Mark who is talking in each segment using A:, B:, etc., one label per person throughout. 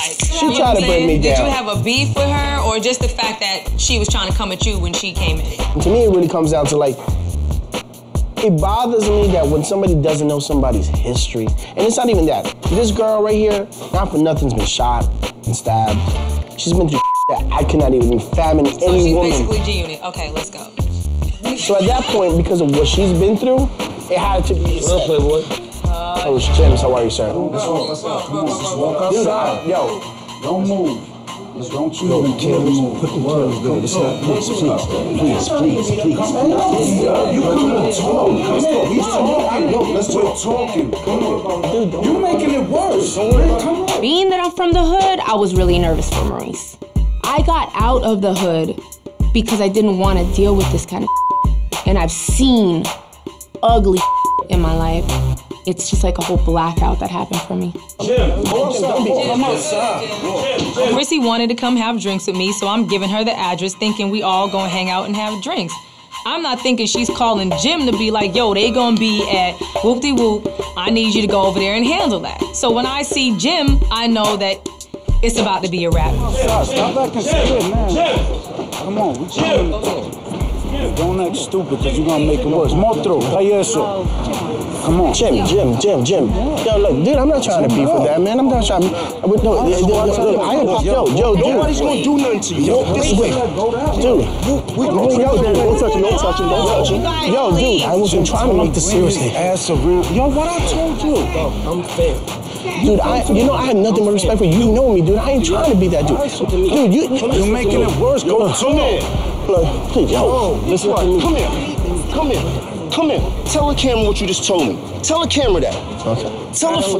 A: Like,
B: she tried to bring me down.
A: Did you have a beef with her, or just the fact that she was trying to come at you when she came in?
B: To me, it really comes down to like, it bothers me that when somebody doesn't know somebody's history, and it's not even that. This girl right here, not for nothing's been shot and stabbed. She's been through that I cannot even fathom any woman.
A: So she's basically G-Unit. Okay, let's go.
B: So at that point, because of what she's been through, it had to be.
C: What up, Playboy?
B: Oh, it's James. How are you, sir?
D: Let's walk outside.
B: Yo.
D: Don't move. Don't you even care to move. Put the words there. Please, please. You come and talk. He's talking. Look, let's talking. Come on. Dude, you're making it worse. Come on.
E: Being that I'm from the hood, I was really nervous for Maurice. I got out of the hood because I didn't want to deal with this kind of and I've seen ugly in my life. It's just like a whole blackout that happened for me.
A: Chrissy wanted to come have drinks with me, so I'm giving her the address thinking we all gonna hang out and have drinks. I'm not thinking she's calling Jim to be like, yo, they gonna be at whoop-de-whoop. I need you to go over there and handle that. So when I see Jim, I know that it's about to be a wrap.
D: Stop acting scared, man. Come on, we trying to don't act stupid, because you're going to make it worse. Motro, trae eso. Come on.
B: Jim. Yo, look, dude, I'm not trying to beef with that, man. I'm not trying to Nobody's going to do nothing to you. Walk this way. Dude. Don't touch him. Yo, dude, I wasn't trying to make this seriously.
D: Ass around. Yo, what I told you?
C: I'm fair.
B: Dude, I have nothing but respect for you. You know me, dude. I ain't trying to be that dude. Dude,
D: you're making it worse. Go talk.
B: Look, please, yo, listen to me.
F: Come here. Tell the camera what you just told me. Tell the camera that.
B: Okay.
F: Tell the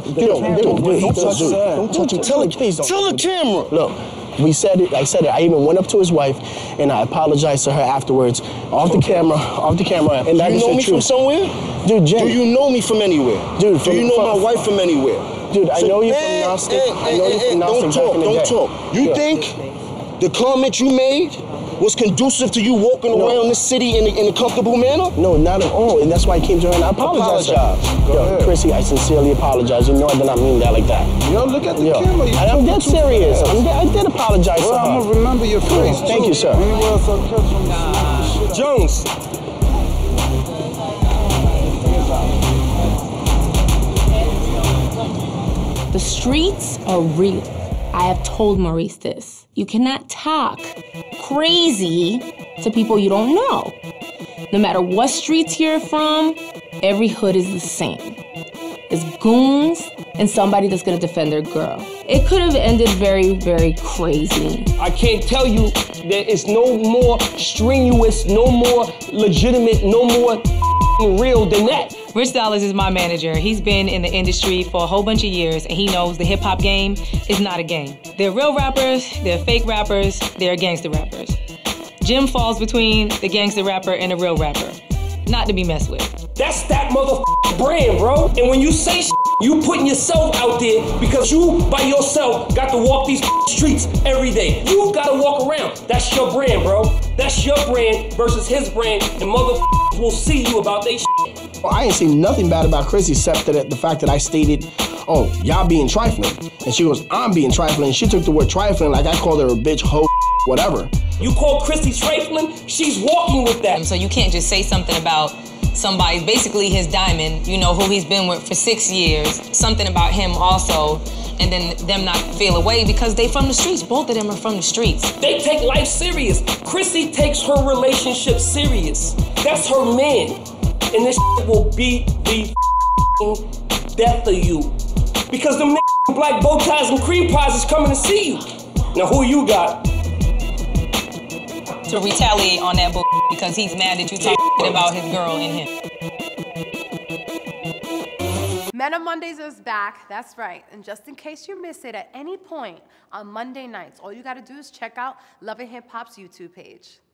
F: camera.
B: Look, we said it. I said it. I even went up to his wife, and I apologized to her afterwards, off the camera. And that
F: you
B: is
F: know
B: the
F: me
B: truth.
F: from somewhere?
B: Dude, Jim.
F: Do you know me from anywhere?
B: Dude,
F: do you know my wife from anywhere?
B: Dude, I know you from Gnostic.
F: Don't talk. You think the comment you made was conducive to you walking around this city in a comfortable manner?
B: No, not at all. And that's why I came to her and I apologized. Yo, Chrissy, I sincerely apologize. You know I did not mean that like that.
D: Yo, look at the camera.
B: I'm dead serious. I did apologize to her.
D: I'm going to remember your face.
B: Thank you, sir.
D: Anywhere else I'll catch from
C: Jones.
E: The streets are real. I have told Maurice this. You cannot talk crazy to people you don't know. No matter what streets you're from, every hood is the same. It's goons and somebody that's gonna defend their girl. It could have ended very, very crazy.
C: I can't tell you that it's no more strenuous, no more legitimate, no more real than that.
A: Rich Dollaz is my manager. He's been in the industry for a whole bunch of years, and he knows the hip-hop game is not a game. They're real rappers, they're fake rappers, they're gangster rappers. Jim falls between the gangster rapper and the real rapper. Not to be messed with.
C: That's that motherfucking brand, bro. And when you say you putting yourself out there because you by yourself got to walk these streets every day. You gotta walk around. That's your brand, bro. That's your brand versus his brand, and motherfuckers will see you about they
B: Well, I ain't seen nothing bad about Chrissy except that the fact that I stated, oh, y'all being trifling. And she goes, I'm being trifling. And she took the word trifling like I called her a bitch, hoe, whatever.
C: You call Chrissy trifling? She's walking with that.
A: So you can't just say something about somebody, basically his diamond, you know, who he's been with for 6 years, something about him also, and then them not feel away because they from the streets. Both of them are from the streets.
C: They take life serious. Chrissy takes her relationship serious. That's her man. And this will be the death of you. Because the black bow ties and cream pies is coming to see you. Now who you got?
A: To retaliate on that because he's mad that you talking about his girl and him.
G: Men on Mondays is back, that's right. And just in case you miss it at any point on Monday nights, all you gotta do is check out Love and Hip Hop's YouTube page.